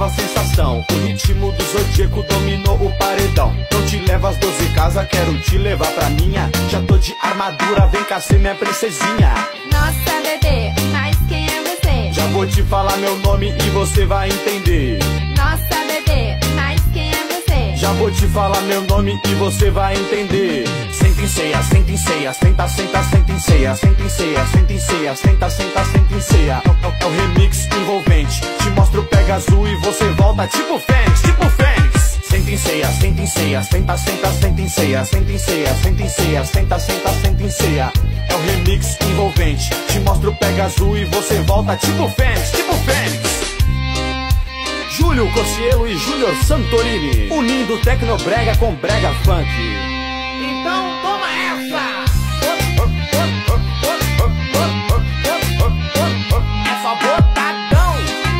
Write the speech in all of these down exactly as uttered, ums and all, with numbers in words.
nova sensação. O ritmo do Zodíaco dominou o paredão. Não te leva às doze casas, quero te levar pra minha. Já tô de armadura, vem cá ser minha princesinha. Nossa, bebê, mas quem é você? Já vou te falar meu nome e você vai entender. Nossa, bebê, mas quem é você? Já vou te falar meu nome e você vai entender. Senta em ceia, senta em ceia, senta, senta, senta em ceia, senta em ceia, senta em ceia, senta, senta, senta em ceia. É, é, é o remix envolvente, te mostro o pega azul e você volta tipo Fênix, tipo Fênix. Senta em ceia, senta em ceia, senta, senta, senta em ceia, senta em ceia, senta em ceia, senta, senta, senta em ceia. É o remix envolvente, te mostro o pega azul e você volta tipo Fênix, tipo Fênix. Júlio Cocielo e Júnior Santorini, unindo tecnobrega com brega funk. Então toma essa! É só botadão!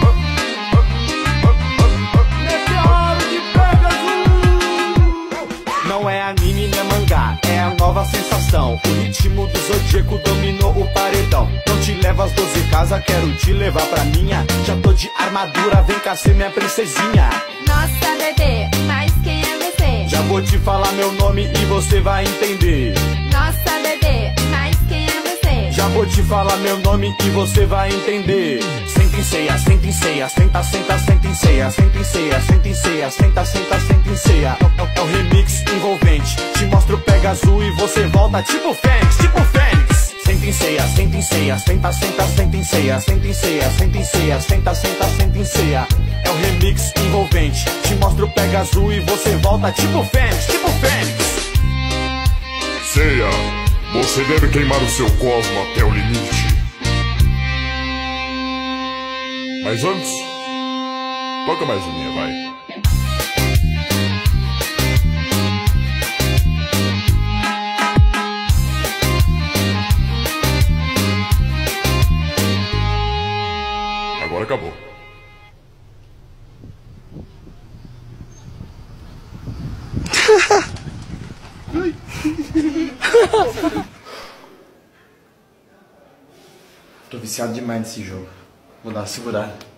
Meteoro de Pegasus! Não é anime nem mangá, é a nova sensação. O ritmo do Zodíaco dominou o paredão. Não te leva às doze casas, quero te levar pra minha. Já tô de armadura, vem cá ser minha princesinha. Nossa, bebê, mas quem é você? Já vou te falar meu nome e você vai entender. Nossa, bebê, mas quem é você? Já vou te falar meu nome e você vai entender. Senta em ceia, senta em ceia, senta, senta, senta em ceia, senta em ceia, senta em ceia, senta, senta, senta em ceia. É, é, é o remix envolvente, te mostro o pega azul e você volta tipo Fênix, tipo Fênix. Senta em ceia, senta em ceia, senta, senta, senta em ceia, senta em ceia, senta em ceia, senta, senta, senta em ceia. É o remix envolvente, te mostro o pega azul e você volta tipo Fênix, tipo Fênix. Ceia, você deve queimar o seu cosmo até o limite. Mas antes, toca mais uma, vai. Agora acabou. Tô viciado demais nesse jogo. Vou dar uma segurada.